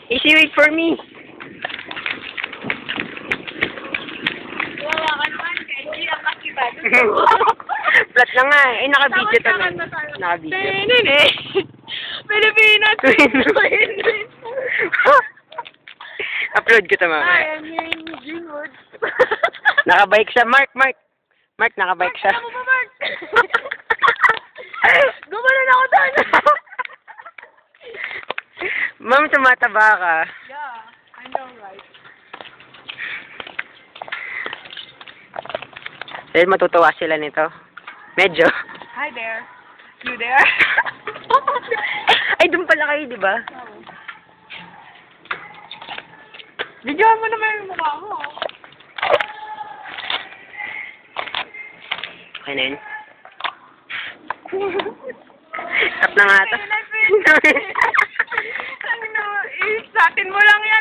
Easy, wait for me. Wala ka naman, hindi ang kakibat. Flat lang nga eh. Naka-video to lang. Naka-video. Pilipinas! Upload ko to mamaya. Hi, I'm here in Greenwood. Nakabike siya. Mark, nakabike siya. Ano mo ba, Mark? Gumanon ako doon. Ma'am, tumataba ka. Yeah, I know, right? Dahil matutuwa sila nito. Medyo. Hi there. You there? Ay, doon pala kayo, di ba? Videoan mo naman yung mukha mo. Okay na yun. Tap na nga ito.